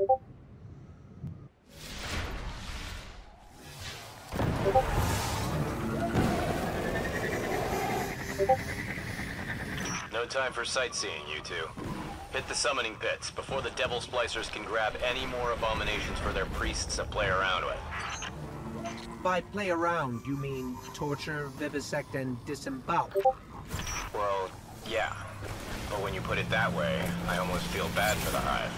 No time for sightseeing, you two. Hit the summoning pits before the Devil Splicers can grab any more abominations for their priests to play around with. By play around, you mean torture, vivisect, and disembowel? Well, yeah. But when you put it that way, I almost feel bad for the Hive.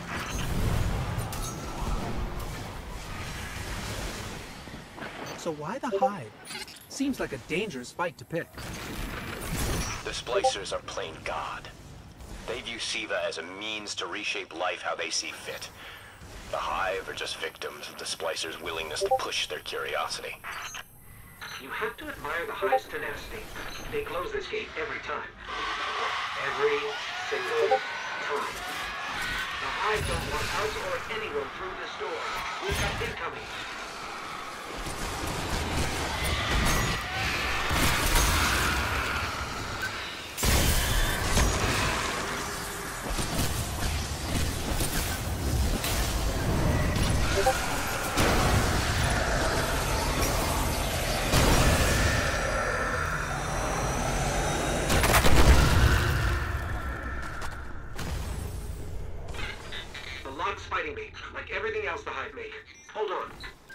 So why the Hive? Seems like a dangerous fight to pick. The Splicers are plain God. They view Siva as a means to reshape life how they see fit. The Hive are just victims of the Splicers' willingness to push their curiosity. You have to admire the Hive's tenacity. They close this gate every time. Every single time. The Hive don't want us or anyone through this door. We've got incoming. Fighting me, like everything else the Hive make. Hold on.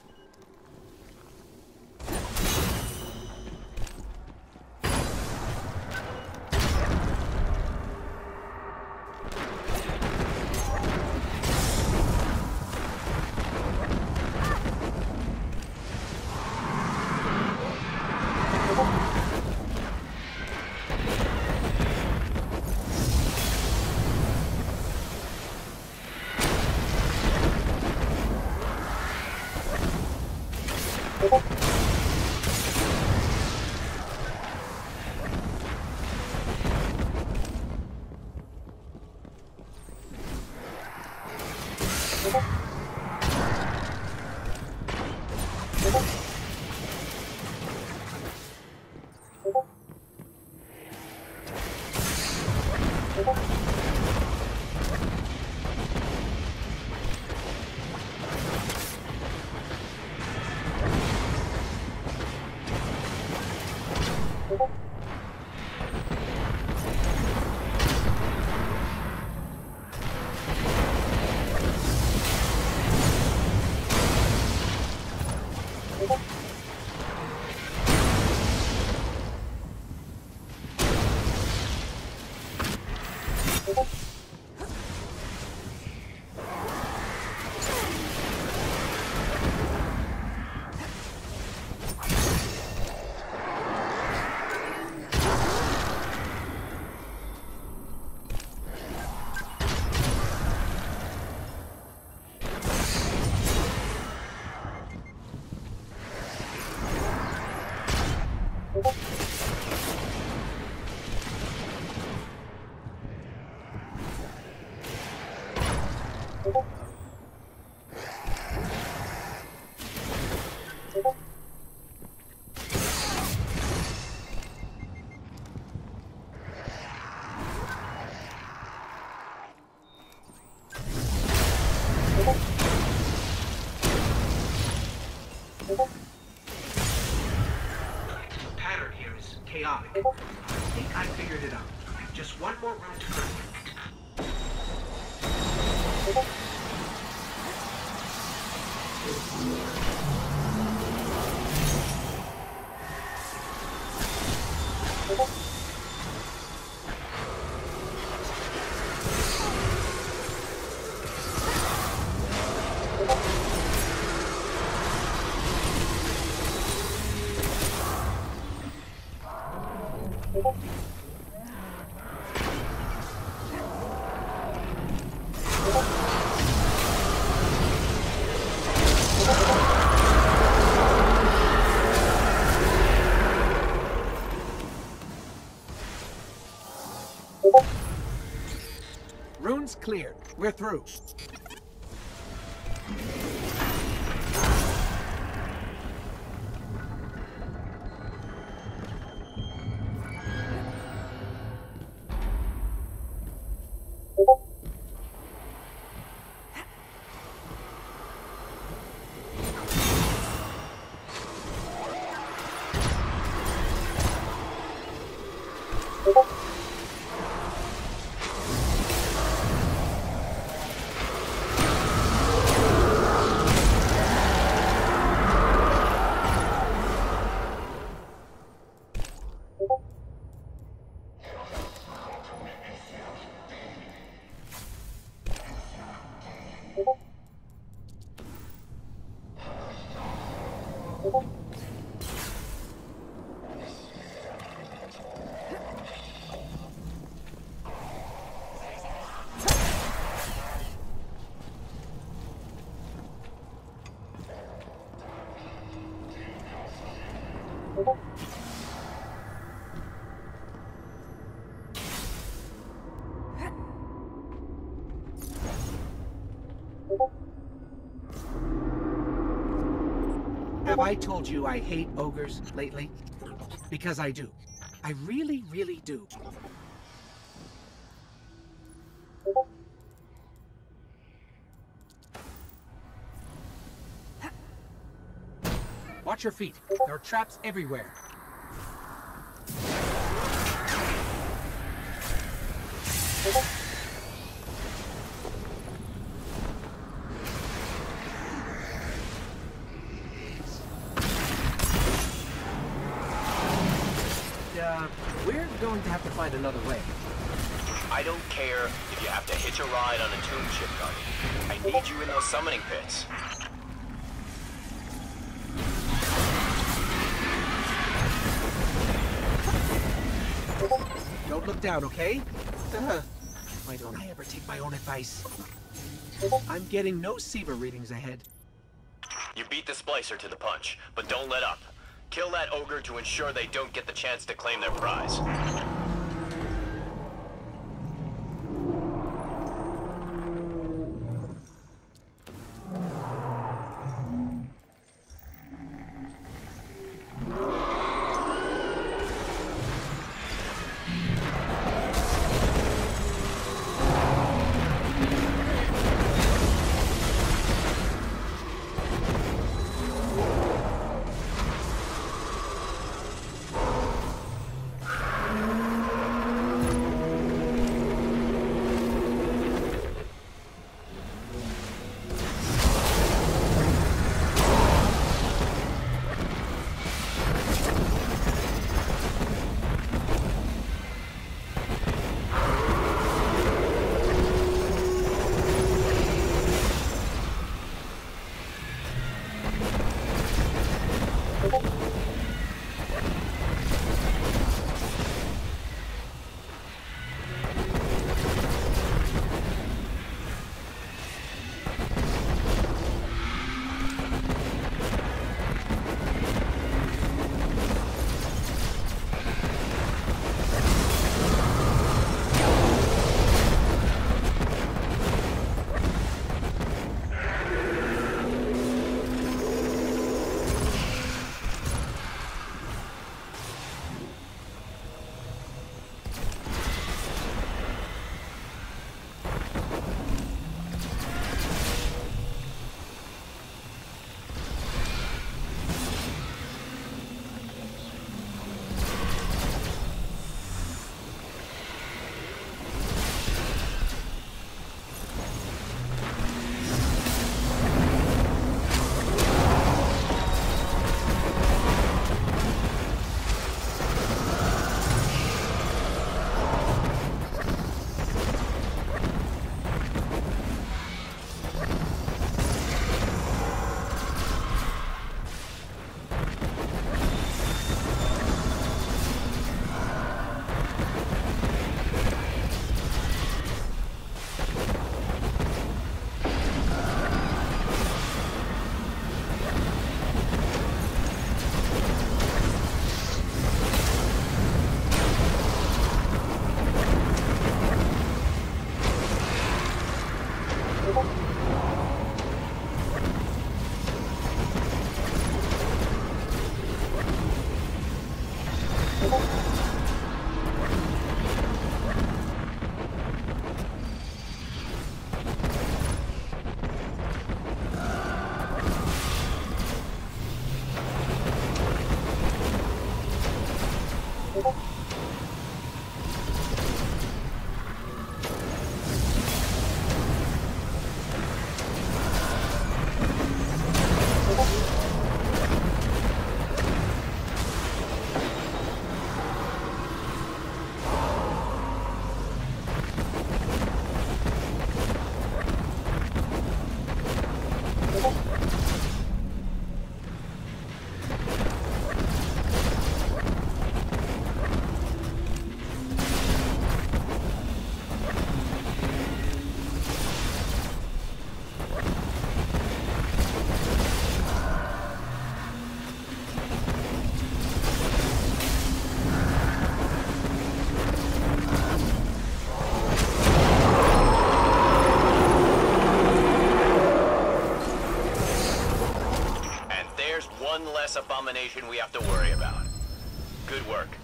Chaotic. I think I figured it out. Just one more room to go. Runes cleared. We're through. Have I told you I hate ogres lately? Because I do. I really, really do. Watch your feet. There are traps everywhere. We're going to have to find another way. I don't care if you have to hitch a ride on a tomb chip gun. I need you in those summoning pits. Don't look down, okay? Why don't I ever take my own advice? I'm getting no Seaver readings ahead. You beat the Splicer to the punch, but don't let up. Kill that ogre to ensure they don't get the chance to claim their prize. less Abomination we have to worry about. Good work.